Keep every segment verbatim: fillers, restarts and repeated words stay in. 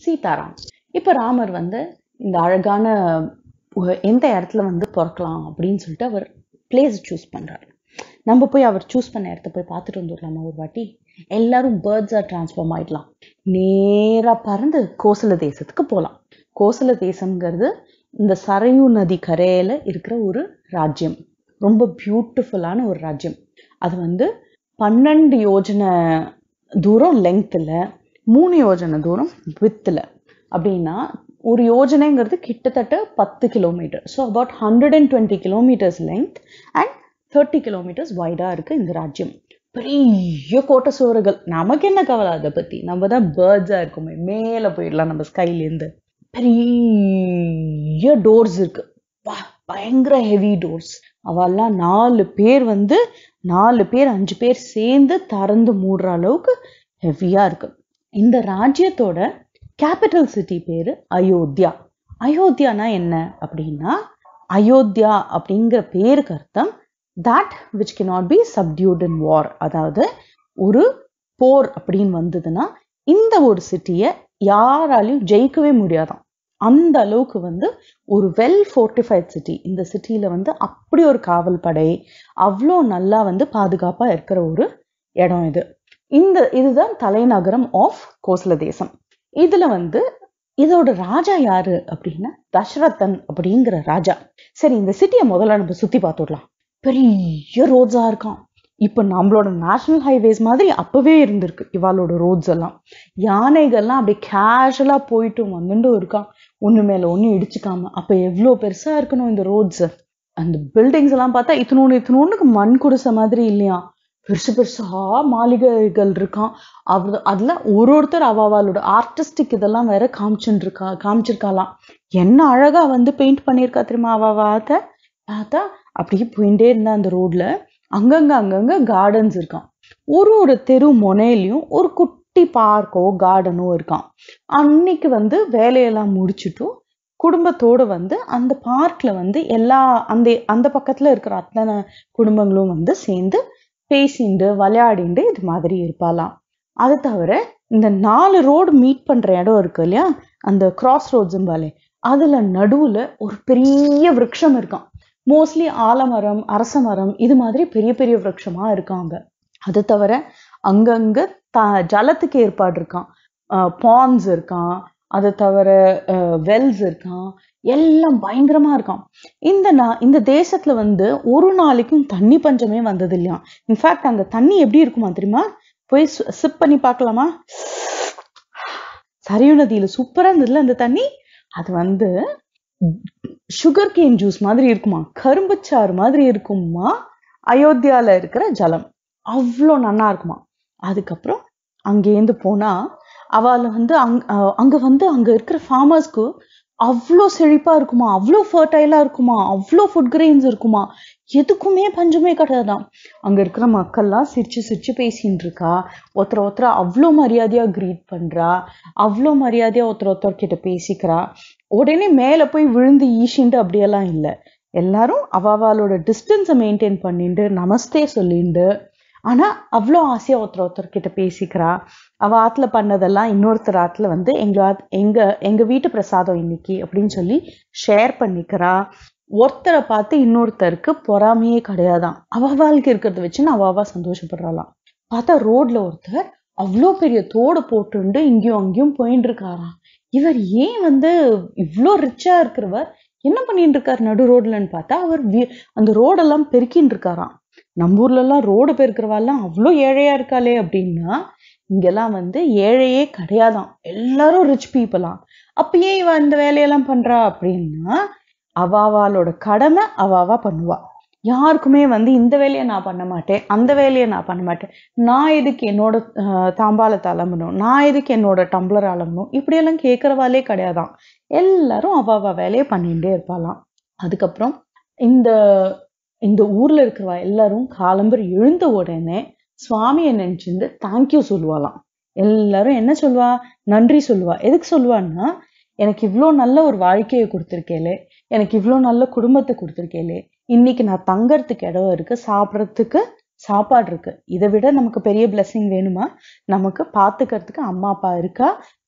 சீதாராம். இப்ப ராமர் வந்து இந்த அழகான எந்த இடத்துல வந்து பிறக்கலாம் அப்படின்னு சொல்லிட்டு அவர் பிளேஸ் சூஸ் பண்றாரு. நம்ம போய் அவர் சூஸ் பண்ண இடத்த போய் பார்த்துட்டு வந்துடலாமா ஒரு வாட்டி? எல்லாரும் பேர்ட்ஸா டிரான்ஸ்ஃபார்ம் ஆயிடலாம். நேரா பறந்து கோசல தேசத்துக்கு போகலாம். கோசல தேசம்ங்கிறது இந்த சரையு நதி கரையில இருக்கிற ஒரு ராஜ்யம். ரொம்ப பியூட்டிஃபுல்லான ஒரு ராஜ்யம். அது வந்து பன்னெண்டு யோஜனை தூரம் லெங்க்த்துல, மூணு யோஜனை தூரம் வித்துல. அப்படின்னா ஒரு யோஜனைங்கிறது கிட்டத்தட்ட பத்து kilometre. So about hundred and twenty kilometres length and thirty kilometres வைடா இருக்கு இந்த ராஜ்யம். பெரிய கோட்டை சுவர்கள். நமக்கு என்ன கவலை அதை பத்தி? நம்ம தான் பேர்ட்ஸா இருக்குமே, மேல போயிடலாம் நம்ம ஸ்கைலேருந்து. பெரிய டோர்ஸ் இருக்கு, பயங்கர ஹெவி டோர்ஸ். அவெல்லாம் நாலு பேர் வந்து நாலு பேர் அஞ்சு பேர் சேர்ந்து திறந்து மூடுற அளவுக்கு ஹெவியா இருக்கு. இந்த ராஜ்யத்தோட கேபிட்டல் சிட்டி பேரு அயோத்தியா. அயோத்தியானா என்ன அப்படின்னா, அயோத்தியா அப்படிங்கிற பேருக்கு அர்த்தம் that which cannot be subdued in war. அதாவது ஒரு போர் அப்படின்னு வந்ததுன்னா இந்த ஒரு சிட்டியை யாராலையும் ஜெயிக்கவே முடியாதான். அந்த அளவுக்கு வந்து ஒரு வெல் ஃபோர்ட்டிஃபைட் சிட்டி. இந்த சிட்டியில வந்து அப்படி ஒரு காவல் படை, அவ்வளோ நல்லா வந்து பாதுகாப்பா இருக்கிற ஒரு இடம் இது. இந்த இதுதான் தலைநகரம் ஆஃப் கோசல தேசம். இதுல வந்து இதோட ராஜா யாரு அப்படின்னா தசரதன் அப்படிங்கிற ராஜா. சரி, இந்த சிட்டியை முதல்ல நம்ம சுத்தி பார்த்துடலாம். பெரிய ரோட்ஸா இருக்கான். இப்ப நம்மளோட நேஷனல் ஹைவேஸ் மாதிரி அப்பவே இருந்திருக்கு இவாளோட ரோட்ஸ் எல்லாம். யானைகள்லாம் அப்படி கேஷுவலா போயிட்டு வந்துட்டு இருக்கான், ஒண்ணு மேல ஒண்ணு இடிச்சுக்காம. அப்ப எவ்வளவு பெருசா இருக்கணும் இந்த ரோட்ஸ். அந்த பில்டிங்ஸ் எல்லாம் பார்த்தா இத்தனோன்னு இத்தனோன்னுக்கு மண் குடிசை மாதிரி இல்லையா, பெருசு பெருசா மாளிகைகள் இருக்கான். அவ அதுல ஒரு ஒருத்தர் அவாவாளோட ஆர்டிஸ்டிக் இதெல்லாம் வேற காமிச்சுட்டு இருக்கா காமிச்சிருக்காலாம். என்ன அழகா வந்து பெயிண்ட் பண்ணியிருக்கா தெரியுமா அவாவாத்த. பார்த்தா அப்படியே போயிட்டே இருந்தா அந்த ரோட்ல அங்கங்க அங்கங்க கார்டன்ஸ் இருக்கான். ஒரு ஒரு தெரு முனையிலையும் ஒரு குட்டி பார்க்கோ கார்டனோ இருக்கான். அன்னைக்கு வந்து வேலையெல்லாம் முடிச்சுட்டும் குடும்பத்தோட வந்து அந்த பார்க்ல வந்து எல்லா அந்த அந்த பக்கத்துல இருக்கிற அத்தனை குடும்பங்களும் வந்து சேர்ந்து பேசிண்டு விளையாடிண்டு இது மாதிரி இருப்பாலாம். அது தவிர இந்த நாலு ரோடு மீட் பண்ற இடம் இருக்கு இல்லையா, அந்த கிராஸ் ரோட்ஸ்பாலே, அதுல நடுவுல ஒரு பெரிய விருட்சம் இருக்கான். மோஸ்ட்லி ஆலமரம், அரச மரம், இது மாதிரி பெரிய பெரிய விருட்சமா இருக்காங்க. அது தவிர அங்கங்க த ஜலத்துக்கு ஏற்பாடு இருக்கான். பாண்ட்ஸ் இருக்கான். அது தவிர வெல்ஸ் இருக்கான். எல்லாம் பயங்கரமா இருக்கான். இந்த நா- இந்த தேசத்துல வந்து ஒரு நாளைக்கும் தண்ணி பஞ்சமே வந்தது இல்லையா. இன்ஃபேக்ட் அங்க தண்ணி எப்படி இருக்குமா தெரியுமா? போய் சிப் பண்ணி பார்க்கலாமா? சரையு நதியில சூப்பரா இருந்ததுல அந்த தண்ணி. அது வந்து சுகர் கேன் ஜூஸ் மாதிரி இருக்குமா, கரும்புச்சாறு மாதிரி இருக்குமா அயோத்தியால இருக்கிற ஜலம். அவ்வளோ நல்லா இருக்குமா. அதுக்கப்புறம் அங்கேருந்து போனா அவளை வந்து அங் அங்க வந்து அங்க இருக்கிற ஃபார்மர்ஸ்க்கு அவ்வளோ செழிப்பா இருக்குமா, அவ்வளோ ஃபர்டைலா இருக்குமா, அவ்வளோ ஃபுட் கிரெயின்ஸ் இருக்குமா, எதுக்குமே பஞ்சமே கிடையாதான். அங்க இருக்கிற மக்கள்லாம் சிரிச்சு சிரிச்சு பேசின்னு இருக்கா. ஒருத்தர் ஒருத்தர் அவ்வளோ மரியாதையா கிரீட் பண்றா, அவ்வளோ மரியாதையா ஒருத்தர் ஒருத்தர் கிட்ட பேசிக்கிறா. உடனே மேல போய் விழுந்து ஈஷிண்டு அப்படியெல்லாம் இல்லை. எல்லாரும் அவாவாலோட டிஸ்டன்ஸை மெயின்டைன் பண்ணிட்டு நமஸ்தே சொல்லிண்டு, ஆனா அவ்வளோ ஆசையா ஒருத்தர் ஒருத்தர் கிட்ட பேசிக்கிறா. அவ ஆத்துல பண்ணதெல்லாம் இன்னொருத்தர் ஆத்துல வந்து எங்க எங்க எங்க வீட்டு பிரசாதம் இன்னைக்கு அப்படின்னு சொல்லி ஷேர் பண்ணிக்கிறா. ஒருத்தரை பார்த்து இன்னொருத்தருக்கு பொறாமையே கிடையாதான். அவாவாளுக்கு இருக்கிறத வச்சு அவாவா சந்தோஷப்படுறாளாம். பார்த்தா ரோட்ல ஒருத்தர் அவ்வளோ பெரிய தோடு போட்டுண்டு இங்கேயும் அங்கேயும் போயிட்டு இருக்காராம். இவர் ஏன் வந்து இவ்வளோ ரிச்சா இருக்கிறவர் என்ன பண்ணிட்டு இருக்காரு நடு ரோட்லன்னு பார்த்தா அவர் அந்த ரோடெல்லாம் பெருக்கின்னு இருக்காராம். நம்ம ஊர்ல எல்லாம் ரோடு பெருக்கிறவாள்லாம் அவ்வளோ ஏழையா இருக்காளே அப்படின்னா, இங்கெல்லாம் வந்து ஏழையே கிடையாதான், எல்லாரும் ரிச் பீப்புளாம். அப்பயே இவ இந்த வேலையெல்லாம் பண்றா அப்படின்னா அவாவாலோட கடமை அவாவா பண்ணுவா. யாருக்குமே வந்து இந்த வேலையை நான் பண்ண மாட்டேன், அந்த வேலையை நான் பண்ண மாட்டேன், நான் எதுக்கு என்னோட தாம்பாலத்தை அலம்பணும், நான் எதுக்கு என்னோட டம்ளர் அலம்பணும், இப்படியெல்லாம் கேட்கறவாலே கிடையாதான். எல்லாரும் அவாவா வேலையை பண்ணிட்டே இருப்பாளாம். அதுக்கப்புறம் இந்த இந்த ஊர்ல இருக்கிறவா எல்லாரும் காலம்பர் எழுந்த உடனே சுவாமியை நினைச்சிருந்து தேங்க்யூ சொல்லுவாளாம். எல்லாரும் என்ன சொல்லுவா? நன்றி சொல்லுவா. எதுக்கு சொல்லுவான்னா, எனக்கு இவ்வளோ நல்ல ஒரு வாழ்க்கையை கொடுத்துருக்கேலே, எனக்கு இவ்வளோ நல்ல குடும்பத்தை கொடுத்துருக்கேலே, இன்னைக்கு நான் தங்கறதுக்கு இடம் இருக்கு, சாப்பிட்றதுக்கு சாப்பாடு இருக்கு, இதை விட நமக்கு பெரிய பிளெஸிங் வேணுமா? நமக்கு பார்த்துக்கிறதுக்கு அம்மா அப்பா இருக்கா,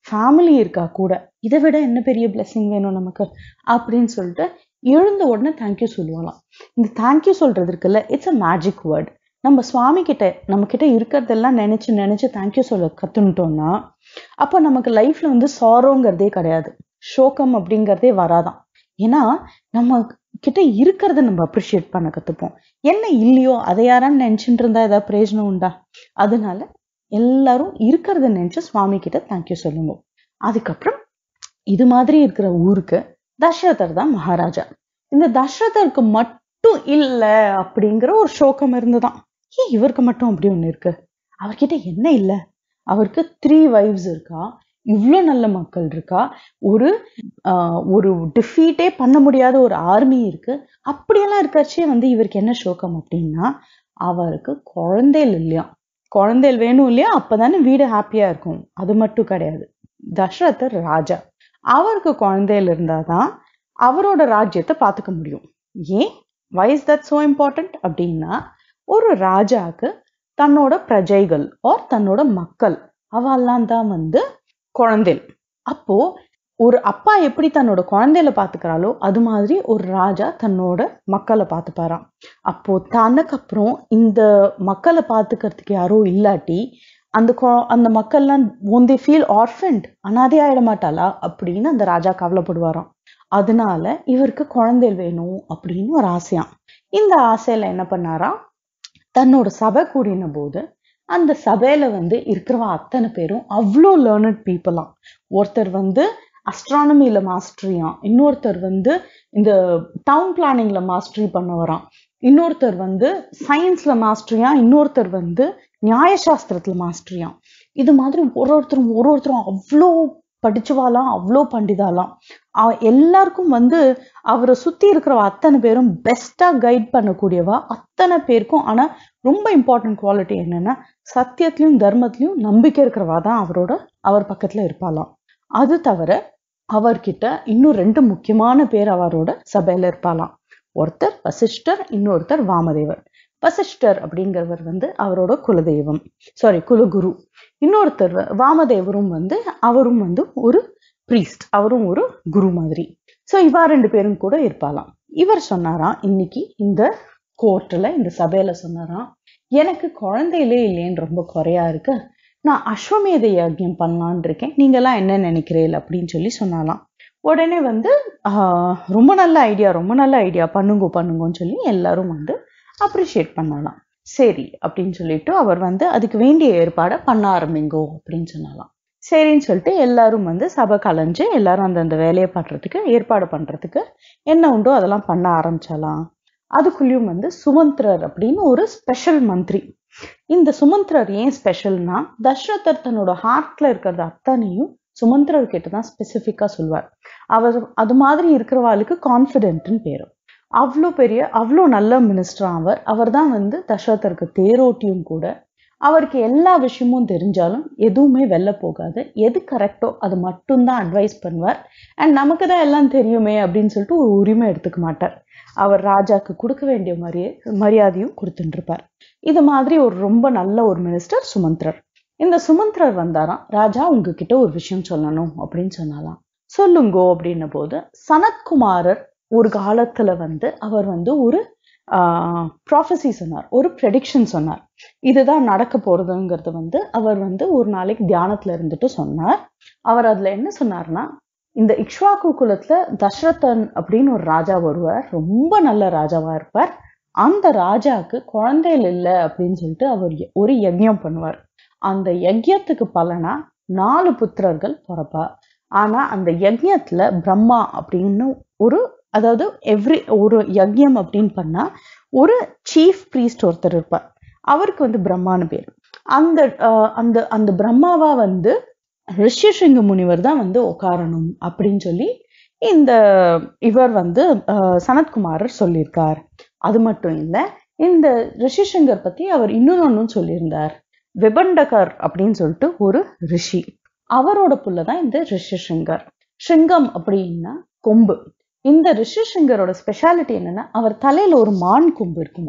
ஃபேமிலி இருக்கா கூட, இதை விட என்ன பெரிய பிளெஸிங் வேணும் நமக்கு அப்படின்னு சொல்லிட்டு எழுந்த உடனே தேங்க்யூ சொல்லுவாங்களாம். இந்த தேங்க்யூ சொல்றது இருக்குல்ல, இட்ஸ் அ மேஜிக் வேர்ட். நம்ம சுவாமி கிட்ட நம்ம கிட்ட இருக்கிறதெல்லாம் நினைச்சு நினைச்சு தேங்க்யூ சொல்ல கத்துட்டோம்னா அப்போ நமக்கு லைஃப்ல வந்து சாரோங்கிறதே கிடையாது, சோகம் அப்படிங்கிறதே வராதான். ஏன்னா நம்ம கிட்ட இருக்கிறத நம்ம அப்ரிஷியேட் பண்ண கத்துப்போம். என்ன இல்லையோ அதை யாரான்னு நினைச்சுட்டு இருந்தா ஏதாவது பிரயோஜனம் உண்டா? அதனால எல்லாரும் இருக்கிறத நினைச்சு சுவாமி கிட்ட தேங்க்யூ சொல்லுங்க. அதுக்கப்புறம் இது மாதிரி இருக்கிற ஊருக்கு தசரதர் தான் மகாராஜா. இந்த தசரதருக்கு மட்டும் இல்ல அப்படிங்கிற ஒரு சோகம் இருந்துதான். ஏன் இவருக்கு மட்டும் அப்படி ஒண்ணு இருக்கு? அவர்கிட்ட என்ன இல்ல? அவருக்கு த்ரீ வைஃப்ஸ் இருக்கா, இவ்வளோ நல்ல மக்கள் இருக்கா, ஒரு ஆஹ் ஒரு டிஃபீட்டே பண்ண முடியாத ஒரு ஆர்மி இருக்கு. அப்படியெல்லாம் இருக்காச்சே வந்து இவருக்கு என்ன சோகம் அப்படின்னா, அவருக்கு குழந்தைகள் இல்லையா. குழந்தைகள் வேணும் இல்லையா, அப்பதானே வீடு ஹாப்பியா இருக்கும். அது மட்டும் கிடையாது, தசரதர் ராஜா, அவருக்கு குழந்தைகள் இருந்தாதான் அவரோட ராஜ்யத்தை பார்த்துக்க முடியும். ஏன் why is that so important அப்படின்னா, ஒரு ராஜாக்கு தன்னோட பிரஜைகள் ஆர் தன்னோட மக்கள் அவெல்லாம் தான் வந்து குழந்தைகள். அப்போ ஒரு அப்பா எப்படி தன்னோட குழந்தைகளை பாத்துக்கிறாளோ அது மாதிரி ஒரு ராஜா தன்னோட மக்களை பார்த்துப்பாராம். அப்போ தனக்கு அப்புறம் இந்த மக்களை பார்த்துக்கிறதுக்கு யாரோ இல்லாட்டி அந்த அந்த மக்கள்லாம் ஒன் தே ஃபீல் ஆர்ஃபன்ட், அனாதை ஆயிட மாட்டாளா அப்படின்னு அந்த ராஜா கவலைப்படுவாராம். அதனால இவருக்கு குழந்தைகள் வேணும் அப்படின்னு ஒரு ஆசையாம். இந்த ஆசையில என்ன பண்ணாராம், தன்னோட சபை கூடின போது அந்த சபையில வந்து இருக்கிறவா அத்தனை பேரும் அவ்வளோ லேர்னட் பீப்புளாம். ஒருத்தர் வந்து அஸ்ட்ரானமியில மாஸ்டரியாம், இன்னொருத்தர் வந்து இந்த டவுன் பிளானிங்ல மாஸ்டரி பண்ணவராம், இன்னொருத்தர் வந்து சயின்ஸ்ல மாஸ்டரியா, இன்னொருத்தர் வந்து நியாயசாஸ்திரத்துல மாஸ்டரியாம். இது மாதிரி ஒரு ஒருத்தரும் ஒரு ஒருத்தரும் அவ்வளோ படிச்சுவாலாம், அவ்வளோ பண்டிதாலாம். எல்லாருக்கும் வந்து அவரை சுத்தி இருக்கிற அத்தனை பேரும் பெஸ்டா கைட் பண்ணக்கூடியவா அத்தனை பேருக்கும். ஆனா ரொம்ப இம்பார்ட்டன்ட் குவாலிட்டி என்னன்னா, சத்தியத்திலையும் தர்மத்திலையும் நம்பிக்கை இருக்கிறவா தான் அவரோட அவர் பக்கத்துல இருப்பாளாம். அது தவிர அவர்கிட்ட இன்னும் ரெண்டு முக்கியமான பேர் அவரோட சபையில இருப்பாளாம். ஒருத்தர் வசிஷ்டர், இன்னொருத்தர் வாமதேவர். வசிஷ்டர் அப்படிங்கிறவர் வந்து அவரோட குலதெய்வம், சாரி குலகுரு. இன்னொருத்தர் வாமதேவரும் வந்து அவரும் வந்து ஒரு பிரீஸ்ட், அவரும் ஒரு குரு மாதிரி. சோ இவா ரெண்டு பேரும் கூட இருப்பாளாம். இவர் சொன்னாராம் இன்னைக்கு இந்த கோர்ட்ல இந்த சபையில சொன்னாராம், எனக்கு குழந்தையிலே இல்லையேன்னு ரொம்ப குறையா இருக்கு, நான் அஸ்வமேத யஜ்யம் பண்ணலான் இருக்கேன், நீங்க எல்லாம் என்ன நினைக்கிறீர்கள் அப்படின்னு சொல்லி சொன்னாலாம். உடனே வந்து ஆஹ் ரொம்ப நல்ல ஐடியா, ரொம்ப நல்ல ஐடியா, பண்ணுங்க பண்ணுங்கன்னு சொல்லி எல்லாரும் வந்து அப்ரிஷியேட் பண்ணலாம். சரி அப்படின்னு சொல்லிட்டு அவர் வந்து அதுக்கு வேண்டிய ஏற்பாடை பண்ண ஆரம்பிங்கோ அப்படின்னு சொன்னாலாம். சரின்னு சொல்லிட்டு எல்லாரும் வந்து சபை கலைஞ்சு எல்லாரும் அந்தந்த வேலையை பண்றதுக்கு ஏற்பாடு பண்றதுக்கு என்ன உண்டோ அதெல்லாம் பண்ண ஆரம்பிச்சாலாம். அதுக்குள்ளேயும் வந்து சுமந்திரர் அப்படின்னு ஒரு ஸ்பெஷல் மந்திரி. இந்த சுமந்திரர் ஏன் ஸ்பெஷல்னா, தசரதர் தன்னோட ஹார்ட்ல இருக்கிறது அத்தனையும் சுமந்திரர் கிட்டதான் ஸ்பெசிபிக்கா சொல்வார். அவர் அது மாதிரி இருக்கிறவாளுக்கு கான்பிடென்ட்னு பேரு. அவ்வளோ பெரிய அவ்வளோ நல்ல மினிஸ்டர் அவர். அவர் தான் வந்து தசரதருக்கு தேரோட்டியும் கூட. அவருக்கு எல்லா விஷயமும் தெரிஞ்சாலும் எதுவுமே வெளில போகாது, எது கரெக்டோ அது மட்டும்தான் அட்வைஸ் பண்ணுவார். அண்ட் நமக்கு தான் எல்லாம் தெரியுமே அப்படின்னு சொல்லிட்டு ஒரு உரிமை எடுத்துக்க மாட்டார். அவர் ராஜாக்கு கொடுக்க வேண்டிய மரியா மரியாதையும் கொடுத்துட்டு இருப்பார். இது மாதிரி ஒரு ரொம்ப நல்ல ஒரு மினிஸ்டர் சுமந்திரர். இந்த சுமந்திரர் வந்தாராம், ராஜா உங்ககிட்ட ஒரு விஷயம் சொல்லணும் அப்படின்னு சொன்னாலாம். சொல்லுங்கோ அப்படின்ன போது, சனத்குமாரர் ஒரு காலத்துல வந்து அவர் வந்து ஒரு ஆஹ் ப்ராஃபஸி சொன்னார், ஒரு ப்ரெடிக்ஷன் சொன்னார். இதுதான் நடக்க போறதுங்கிறது வந்து அவர் வந்து ஒரு நாளைக்கு தியானத்துல இருந்துட்டு சொன்னார். அவர் அதுல என்ன சொன்னார்னா, இந்த இக்ஷ்வாக்கு குலத்துல தசரதன் அப்படின்னு ஒரு ராஜா வருவார், ரொம்ப நல்ல ராஜாவா இருப்பார். அந்த ராஜாக்கு குழந்தைகள் இல்லை அப்படின்னு சொல்லிட்டு அவர் ஒரு யஜ்யம் பண்ணுவார். அந்த யஜ்யத்துக்கு பலனா நாலு புத்திரர்கள் பிறப்பார். ஆனா அந்த யஜ்யத்துல பிரம்மா அப்படின்னு ஒரு, அதாவது எவ்ரி ஒரு யஜ்யம் அப்படின்னு பண்ணா ஒரு சீஃப் பிரீஸ்ட் ஒருத்தர் இருப்பார், அவருக்கு வந்து பிரம்மான்னு பேர். அந்த அந்த அந்த பிரம்மாவா வந்து ரிஷிசிங்க முனிவர் தான் வந்து உட்காரணும் அப்படின்னு சொல்லி இந்த இவர் வந்து சனத்குமாரர் சொல்லியிருக்கார். அது மட்டும் இல்ல, இந்த ரிஷிசிங்கர் பத்தி அவர் இன்னொன்னு சொல்லியிருந்தார். விபண்டகர் அப்படின்னு சொல்லிட்டு ஒரு ரிஷி, அவரோட புள்ளதான் இந்த ரிஷிசிங்கர். சிங்கம் அப்படின்னா கொம்பு. இந்த ரிஷிசிங்கரோட ஸ்பெஷாலிட்டி என்னன்னா, அவர் தலையில ஒரு மான் கொம்பு இருக்குமா.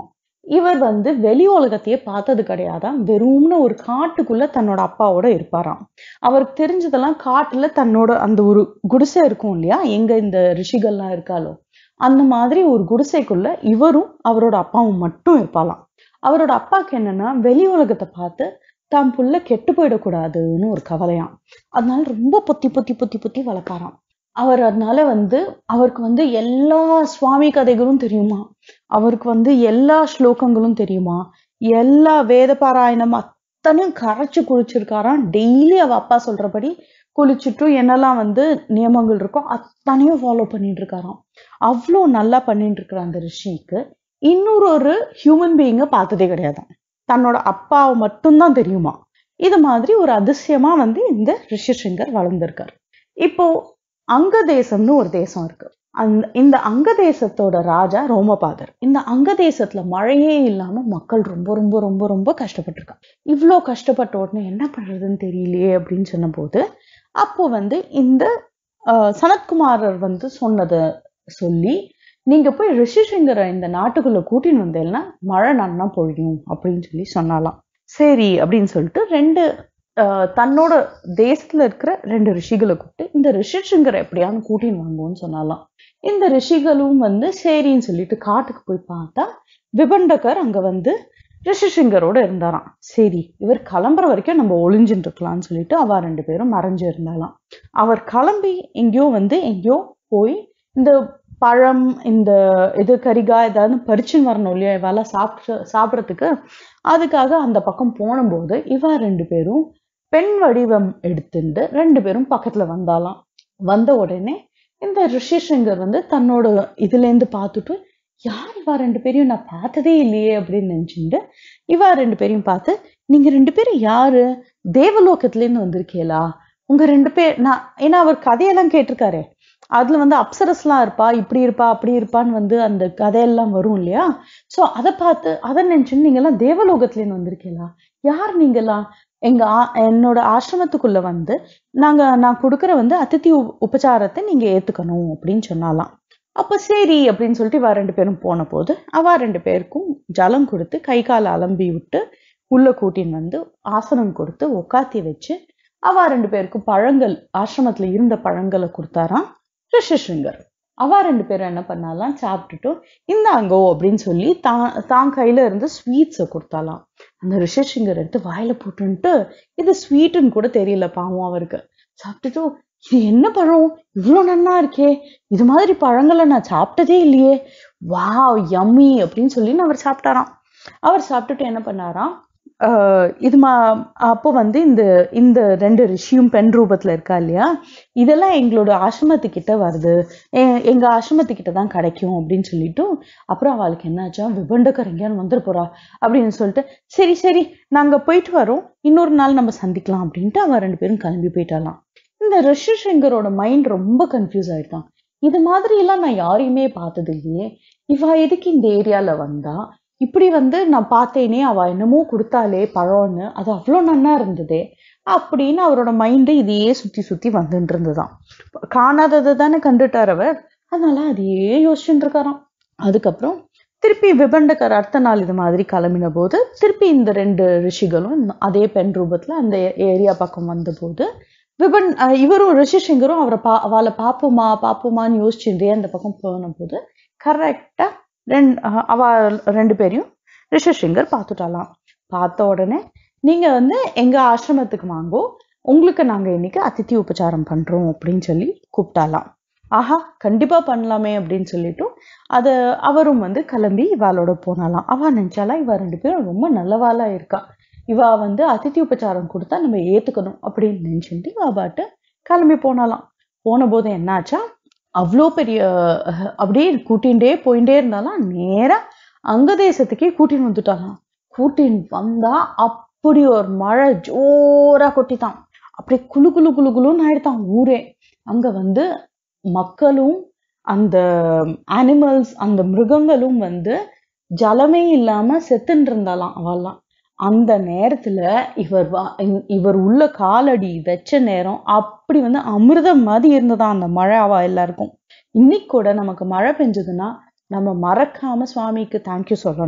இவர் வந்து வெளி உலகத்தையே பார்த்தது கிடையாதான். வெறும்னு ஒரு காட்டுக்குள்ள தன்னோட அப்பாவோட இருப்பாராம். அவருக்கு தெரிஞ்சதெல்லாம் காட்டுல தன்னோட அந்த ஒரு குடிசை இருக்கும் இல்லையா, எங்க இந்த ரிஷிகள்லாம் இருக்காளோ அந்த மாதிரி ஒரு குடிசைக்குள்ள இவரும் அவரோட அப்பாவும் மட்டும் இருப்பாளாம். அவரோட அப்பாக்கு என்னன்னா வெளி உலகத்தை பார்த்து தான் புள்ள கெட்டு போயிடக்கூடாதுன்னு ஒரு கவலையாம். அதனால ரொம்ப பொத்தி பொத்தி பொத்தி பொத்தி வளர்ப்பாராம். அவர் அதனால வந்து அவருக்கு வந்து எல்லா சுவாமி கதைகளும் தெரியுமா, அவருக்கு வந்து எல்லா ஸ்லோகங்களும் தெரியுமா, எல்லா வேத பாராயணம் அத்தனையும் கரைச்சு குளிச்சிருக்காராம். டெய்லி அவ அப்பா சொல்றபடி குளிச்சுட்டு என்னெல்லாம் வந்து நியமங்கள் இருக்கோ அத்தனையும் ஃபாலோ பண்ணிட்டு இருக்காராம். அவ்வளோ நல்லா பண்ணிட்டு இருக்கிற அந்த ரிஷிக்கு இன்னொரு ஒரு ஹியூமன் பீயிங்க பார்த்ததே கிடையாதான். தன்னோட அப்பாவை மட்டும்தான் தெரியுமா. இது மாதிரி ஒரு அதிசயமா வந்து இந்த ரிஷிசிங்கர் வளர்ந்திருக்காரு. இப்போ அங்க தேசம்னு ஒரு தேசம் இருக்கு. அந்த இந்த அங்க தேசத்தோட ராஜா ரோமபாதர். இந்த அங்க தேசத்துல மழையே இல்லாம மக்கள் ரொம்ப ரொம்ப ரொம்ப ரொம்ப கஷ்டப்பட்டிருக்காங்க. இவ்வளோ கஷ்டப்பட்ட உடனே என்ன பண்றதுன்னு தெரியலையே அப்படின்னு சொன்ன போது அப்போ வந்து இந்த அஹ் சனத்குமாரர் வந்து சொன்னதை சொல்லி, நீங்க போய் ரிஷிசிங்கரை இந்த நாட்டுக்குள்ள கூட்டின்னு வந்தேன்னா மழை நன்னா பொழியும் அப்படின்னு சொல்லி சொன்னாலாம். சரி அப்படின்னு சொல்லிட்டு ரெண்டு அஹ் தன்னோட தேசத்துல இருக்கிற ரெண்டு ரிஷிகளை கூப்பிட்டு இந்த ரிஷிசிங்கரை எப்படியாவது கூட்டின்னு வாங்குவோன்னு சொன்னாலாம். இந்த ரிஷிகளும் வந்து சரின்னு சொல்லிட்டு காட்டுக்கு போய் பார்த்தா விபண்டகர் அங்க வந்து ரிஷிசிங்கரோட இருந்தாராம். சரி இவர் கிளம்புற வரைக்கும் நம்ம ஒளிஞ்சுட்டு இருக்கலாம்னு சொல்லிட்டு அவ ரெண்டு பேரும் மறைஞ்சு இருந்தாலாம். அவர் கிளம்பி எங்கேயோ வந்து எங்கேயோ போய் இந்த பழம் இந்த இது கரிகா ஏதாவது பறிச்சுன்னு வரணும் இல்லையா, இவெல்லாம் சாப்பிட்டு சாப்பிட்றதுக்கு. அதுக்காக அந்த பக்கம் போன போது இவ ரெண்டு பேரும் பெண் வடிவம் எடுத்துட்டு ரெண்டு பேரும் பக்கத்துல வந்தாலாம். வந்த உடனே இந்த ரிஷிசிங்கர் வந்து தன்னோட இதுல இருந்து பார்த்துட்டு, யார் இவா ரெண்டு பேரையும் நான் பார்த்ததே இல்லையே அப்படின்னு நினைச்சுட்டு இவா ரெண்டு பேரையும் பார்த்து, நீங்க ரெண்டு பேரும் யாரு, தேவலோகத்துல இருந்து வந்திருக்கீங்களா, உங்க ரெண்டு பேர் நான் ஏன்னா அவர் கதையெல்லாம் கேட்டிருக்காரு, அதுல வந்து அப்சரஸ்லாம் இருப்பா, இப்படி இருப்பா அப்படி இருப்பான்னு வந்து அந்த கதையெல்லாம் வரும் இல்லையா. சோ அதை பார்த்து அதை நினைச்சுன்னு நீங்க எல்லாம் தேவலோகத்துல இருந்து வந்திருக்கீங்களா, யார் நீங்கெல்லாம், எங்க என்னோட ஆசிரமத்துக்குள்ள வந்து நாங்க நான் கொடுக்குற வந்து அதித்தி உபச்சாரத்தை நீங்க ஏத்துக்கணும் அப்படின்னு சொன்னாலாம். அப்ப சரி அப்படின்னு சொல்லிட்டு இவ ரெண்டு பேரும் போன போது அவ ரெண்டு பேருக்கும் ஜலம் கொடுத்து கை கால அலம்பி விட்டு உள்ள கூட்டின்னு வந்து ஆசனம் கொடுத்து உக்காத்தி வச்சு அவ ரெண்டு பேருக்கும் பழங்கள் ஆசிரமத்துல இருந்த பழங்களை கொடுத்தாராம் ரிஷிசிங்கர். அவ ரெண்டு பேரும் என்ன பண்ணாலாம், சாப்பிட்டுட்டு இந்தாங்கோ அப்படின்னு சொல்லி தான் தான் கையில இருந்து ஸ்வீட்ஸை கொடுத்தாலாம். அந்த ரிஷிசிங்கர் எடுத்து வாயில போட்டுன்ட்டு இது ஸ்வீட்டுன்னு கூட தெரியல பாவம் அவருக்கு. சாப்பிட்டுட்டு இது என்ன பழம் இவ்வளவு நன்னா இருக்கே, இது மாதிரி பழங்களை நான் சாப்பிட்டதே இல்லையே, வாவ் யம்மி அப்படின்னு சொல்லி அவர் சாப்பிட்டாராம். அவர் சாப்பிட்டுட்டு என்ன பண்ணாராம், ஆஹ் இது மா அப்போ வந்து இந்த இந்த ரெண்டு ரிஷியும் பெண் ரூபத்துல இருக்கா இல்லையா, இதெல்லாம் எங்களோட ஆசிரமத்துக்கிட்ட வருது, எங்க ஆசிரமத்துக்கிட்ட தான் கிடைக்கும் அப்படின்னு சொல்லிட்டு அப்புறம் அவளுக்கு என்னாச்சா, விபண்டகர் எங்கேயானு வந்துட போறா அப்படின்னு சொல்லிட்டு சரி சரி நாங்க போயிட்டு வரோம், இன்னொரு நாள் நம்ம சந்திக்கலாம் அப்படின்ட்டு அவ ரெண்டு பேரும் கிளம்பி போயிட்டாலாம். இந்த ரிஷிசிங்கரோட மைண்ட் ரொம்ப கன்ஃபியூஸ் ஆயிட்டான். இது மாதிரி எல்லாம் நான் யாரையுமே பார்த்தது இல்லையே, இவ எதுக்கு இந்த ஏரியால வந்தா, இப்படி வந்து நான் பார்த்தேனே அவ என்னமோ கொடுத்தாலே பழம்னு, அது அவ்வளோ நன்னா இருந்ததே அப்படின்னு அவரோட மைண்டு இதையே சுத்தி சுத்தி வந்துட்டு இருந்துதான். காணாததை தானே கண்டுட்டார் அவர், அதனால அதையே யோசிச்சுட்டு இருக்காராம். அதுக்கப்புறம் திருப்பி விபண்டகர் அடுத்த நாள் இது மாதிரி கிளம்பின போது திருப்பி இந்த ரெண்டு ரிஷிகளும் அதே பெண் ரூபத்துல அந்த ஏரியா பக்கம் வந்த போது விபன் இவரும் ரிஷிசிங்கரும் அவரை பா அவளை பாப்போமா பாப்போமான்னு யோசிச்சுட்டே அந்த பக்கம் போன போது கரெக்டா ரெண்டு அவ ரெண்டு பேரையும் ரிஷிசிங்கர் பார்த்துட்டாலாம். பார்த்த உடனே நீங்க வந்து எங்க ஆசிரமத்துக்கு வாங்கோ, உங்களுக்கு நாங்க இன்னைக்கு அதித்தி உபச்சாரம் பண்றோம் அப்படின்னு சொல்லி கூப்பிட்டாலாம். ஆஹா கண்டிப்பா பண்ணலாமே அப்படின்னு சொல்லிட்டு அத அவரும் வந்து கிளம்பி இவாளோட போனாலாம். அவ நினைச்சாலா இவ ரெண்டு பேரும் ரொம்ப நல்லவாளா இருக்கா, இவ வந்து அதித்தி உபச்சாரம் கொடுத்தா நம்ம ஏத்துக்கணும் அப்படின்னு நினைச்சுட்டு இவ பாட்டு கிளம்பி போனாலாம். போன போது என்னாச்சா, அவ்வளோ பெரிய அப்படியே கூட்டிகிட்டே போயிட்டே இருந்தாலும் நேரா அங்க தேசத்துக்கே கூட்டின்னு வந்துட்டாலாம். கூட்டின்னு வந்தா அப்படி ஒரு மழை ஜோரா கொட்டித்தான், அப்படி குளு குளு குளு குளுன்னு ஆயிடுதான் ஊரே. அங்க வந்து மக்களும் அந்த அனிமல்ஸ் அந்த மிருகங்களும் வந்து ஜலமே இல்லாம செத்துன்னு இருந்தாலாம் அவெல்லாம். அந்த நேரத்துல இவர் வா இவர் உள்ள காலடி வச்ச நேரம் அப்படி வந்து அமிர்தம் மாதிரி இருந்ததா அந்த மழை அவ எல்லாருக்கும். இன்னைக்கு கூட நமக்கு மழை பெஞ்சதுன்னா நம்ம மறக்காம சுவாமிக்கு தேங்க்யூ சொல்லணும்.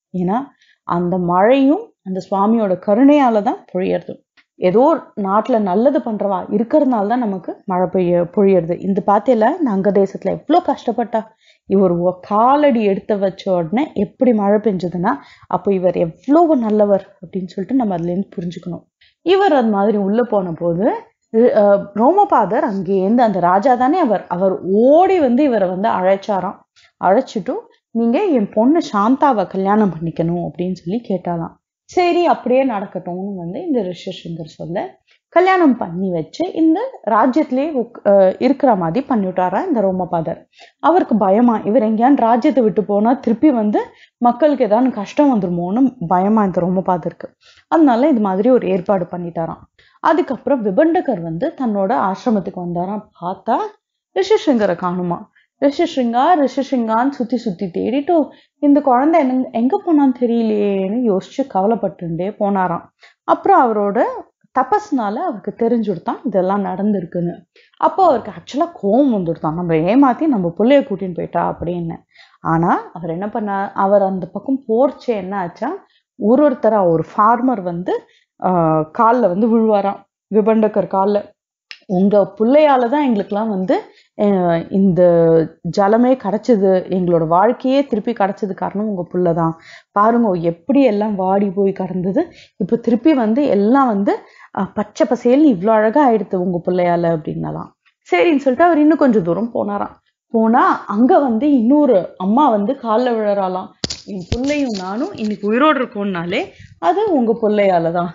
ஏன்னா அந்த மழையும் அந்த சுவாமியோட கருணையால தான் பொழியறது. ஏதோ நாட்டுல நல்லது பண்றவா இருக்கிறதுனால தான் நமக்கு மழை பெய்ய பொழியறது. இந்த பாத்தியில அங்க தேசத்துல எவ்வளவு கஷ்டப்பட்டா, இவர் காலடி எடுத்து வச்ச உடனே எப்படி மழை பெஞ்சதுன்னா அப்போ இவர் எவ்வளவு நல்லவர் அப்படின்னு சொல்லிட்டு நம்ம அதுல இருந்து புரிஞ்சுக்கணும். இவர் அது மாதிரி உள்ள போன போது ரோமபாதர் அங்கேருந்து, அந்த ராஜா தானே அவர், அவர் ஓடி வந்து இவரை வந்து அழைச்சாராம். அழைச்சிட்டும் நீங்க என் பொண்ணு சாந்தாவை கல்யாணம் பண்ணிக்கணும் அப்படின்னு சொல்லி கேட்டாலாம். சரி அப்படியே நடக்கட்டும்னு வந்து இந்த ரிஷிசிங்கர் சொல்ல கல்யாணம் பண்ணி வச்சு இந்த ராஜ்யத்திலேயே இருக்கிற மாதிரி பண்ணிவிட்டாரா இந்த ரோமபாதர். அவருக்கு பயமா, இவர் எங்கேயான்னு ராஜ்யத்தை விட்டு போனா திருப்பி வந்து மக்களுக்கு ஏதாவது கஷ்டம் வந்துருமோன்னு பயமா இந்த ரோமபாதருக்கு. அதனால இது மாதிரி ஒரு ஏற்பாடு பண்ணிட்டாராம். அதுக்கப்புறம் விபண்டகர் வந்து தன்னோட ஆசிரமத்துக்கு வந்தாராம். பார்த்தா ரிஷிசிங்கரை காணுமா. ரிஷிசிங்கா ரிஷிசிங்கான்னு சுத்தி சுத்தி தேடிட்டும் இந்த குழந்தை என்ன எங்க போனான்னு தெரியலையேன்னு யோசிச்சு கவலைப்பட்டுட்டே போனாராம். அப்புறம் அவரோட தபஸ்னால அவருக்கு தெரிஞ்சுடுத்தான் இதெல்லாம் நடந்திருக்குன்னு. அப்போ அவருக்கு ஆக்சுவலா கோவம் வந்துடுதான், நம்ம ஏமாத்தி நம்ம பிள்ளைய கூட்டின்னு போயிட்டா அப்படின்னு. ஆனா அவர் என்ன பண்ணார், அவர் அந்த பக்கம் போர்ச்சே என்ன ஆச்சா, ஒரு ஒருத்தரா ஒரு ஃபார்மர் வந்து ஆஹ் காலில் வந்து விழுவாராம் விபண்டகர் காலில். உங்க பிள்ளையாலதான் எங்களுக்கெல்லாம் வந்து இந்த ஜலமே கிடைச்சது, எங்களோட வாழ்க்கையே திருப்பி கிடைச்சது காரணம் உங்க புள்ளதான். பாருங்க எப்படி எல்லாம் வாடி போய் கடந்தது, இப்ப திருப்பி வந்து எல்லாம் வந்து அஹ் பச்சை பசேல்னு இவ்வளவு அழகா ஆயிடுது உங்க பிள்ளையால அப்படின்னாலாம். சரின்னு சொல்லிட்டு அவர் இன்னும் கொஞ்சம் தூரம் போனாராம். போனா அங்க வந்து இன்னொரு அம்மா வந்து காலில் விழறாலாம். என் பிள்ளையும் நானும் இன்னைக்கு உயிரோடு இருக்கோம்னாலே அது உங்க பிள்ளையாலதான்,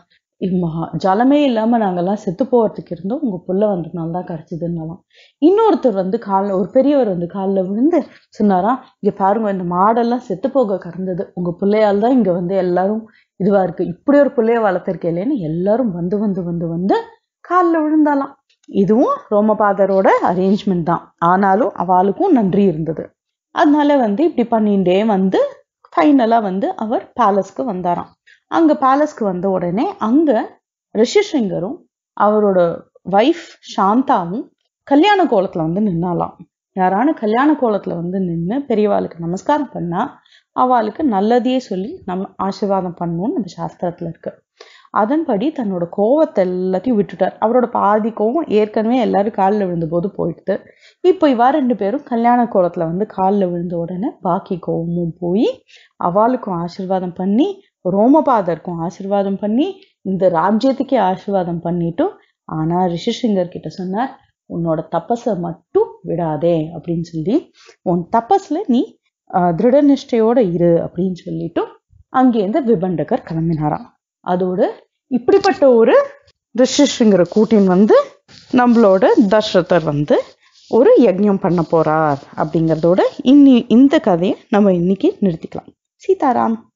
ஜலமே இல்லாம நாங்கெல்லாம் செத்து போறதுக்கு இருந்தோம், உங்க புள்ள வந்ததுனால தான் கிடைச்சதுன்னாலாம். இன்னொருத்தர் வந்து காலில், ஒரு பெரியவர் வந்து காலில் விழுந்து சொன்னாராம், இங்க பாருங்க இந்த மாடெல்லாம் செத்து போக கடந்தது உங்க பிள்ளையால் தான் இங்க வந்து எல்லாரும் இதுவா இருக்கு, இப்படி ஒரு பிள்ளைய வளர்த்திருக்கேன்னு எல்லாரும் வந்து வந்து வந்து வந்து காலில் விழுந்தாலாம். இதுவும் ரோமபாதரோட அரேஞ்ச்மெண்ட் தான். ஆனாலும் அவளுக்கும் நன்றி இருந்தது. அதனால வந்து இப்படி பண்ணிட்டே வந்து ஃபைனலா வந்து அவர் பேலஸ்க்கு வந்தாராம். அங்க பேலஸ்க்கு வந்த உடனே அங்க ரிஷிசிங்கரும் அவரோட வைஃப் சாந்தாவும் கல்யாண கோலத்துல வந்து நின்னாலாம். யாரான கல்யாண கோலத்துல வந்து நின்று பெரியவாளுக்கு நமஸ்காரம் பண்ணா அவளுக்கு நல்லதையே சொல்லி நம்ம ஆசீர்வாதம் பண்ணணும்னு நம்ம சாஸ்திரத்துல இருக்கு. அதன்படி தன்னோட கோவத்தை எல்லாத்தையும் விட்டுட்டார். அவரோட பாதி கோவம் ஏற்கனவே எல்லாரும் காலில் விழுந்த போது போயிடுது. இப்போ இவா ரெண்டு பேரும் கல்யாண கோலத்துல வந்து காலில் விழுந்த உடனே பாக்கி கோவமும் போய் அவளுக்கும் ஆசீர்வாதம் பண்ணி ரோமபாதருக்கும் ஆசீர்வாதம் பண்ணி இந்த ராஜ்யத்துக்கே ஆசீர்வாதம் பண்ணிட்டும். ஆனா ரிஷிசிங்கர் கிட்ட சொன்னார், உன்னோட தபஸை மட்டும் விடாதே அப்படின்னு சொல்லி, உன் தபஸ்ல நீ அஹ் திருட நிஷ்டையோட இரு அப்படின்னு சொல்லிட்டும் அங்கேருந்து விபண்டகர் கிளம்பினாராம். அதோட இப்படிப்பட்ட ஒரு ரிஷிசிங்கர கூட்டின் வந்து நம்மளோட தசரதர் வந்து ஒரு யஜ்ஞம் பண்ண போறார் அப்படிங்கிறதோட இன்னி இந்த கதையை நம்ம இன்னைக்கு நிறுத்திக்கலாம். சீதாராம்.